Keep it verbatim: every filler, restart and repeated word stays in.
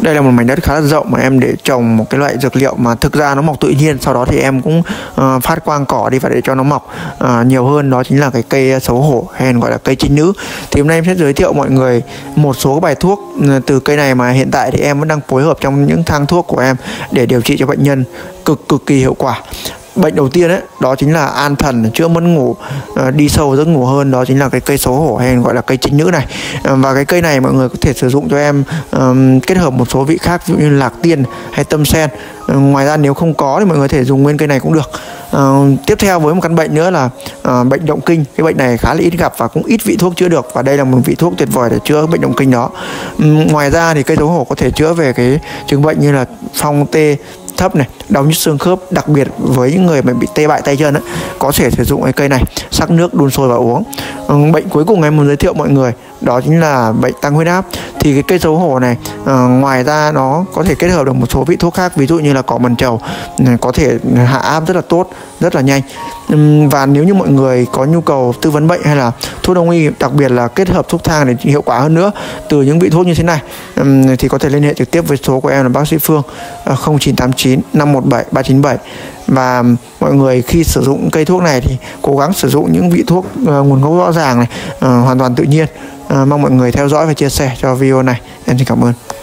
Đây là một mảnh đất khá là rộng mà em để trồng một cái loại dược liệu mà thực ra nó mọc tự nhiên. Sau đó thì em cũng uh, phát quang cỏ đi và để cho nó mọc uh, nhiều hơn, đó chính là cái cây xấu hổ hay gọi là cây trinh nữ. Thì hôm nay em sẽ giới thiệu mọi người một số bài thuốc từ cây này mà hiện tại thì em vẫn đang phối hợp trong những thang thuốc của em để điều trị cho bệnh nhân cực cực kỳ hiệu quả. Bệnh đầu tiên ấy, đó chính là an thần, chữa mất ngủ, đi sâu giấc ngủ hơn, đó chính là cái cây xấu hổ hay gọi là cây trinh nữ này. Và cái cây này mọi người có thể sử dụng cho em um, kết hợp một số vị khác, ví dụ như lạc tiên hay tâm sen. Ngoài ra nếu không có thì mọi người có thể dùng nguyên cây này cũng được. Uh, tiếp theo với một căn bệnh nữa là uh, bệnh động kinh. Cái bệnh này khá là ít gặp và cũng ít vị thuốc chữa được, và đây là một vị thuốc tuyệt vời để chữa bệnh động kinh đó. Um, ngoài ra thì cây xấu hổ có thể chữa về cái chứng bệnh như là phong tê thấp này, đau nhức xương khớp, đặc biệt với những người mà bị tê bại tay chân ấy, có thể sử dụng cái cây này sắc nước đun sôi và uống. Ừ, bệnh cuối cùng em muốn giới thiệu mọi người đó chính là bệnh tăng huyết áp. Thì cái cây xấu hổ này uh, ngoài ra nó có thể kết hợp được một số vị thuốc khác, ví dụ như là cỏ mần trầu có thể hạ áp rất là tốt, rất là nhanh. Um, và nếu như mọi người có nhu cầu tư vấn bệnh hay là thuốc đông y, đặc biệt là kết hợp thuốc thang để hiệu quả hơn nữa từ những vị thuốc như thế này, um, thì có thể liên hệ trực tiếp với số của em là bác sĩ Phương, uh, không chín tám chín năm một bảy ba chín bảy. Và mọi người khi sử dụng cây thuốc này thì cố gắng sử dụng những vị thuốc uh, nguồn gốc rõ ràng này, uh, hoàn toàn tự nhiên. Uh, mong mọi người theo dõi và chia sẻ cho video này. Em xin cảm ơn.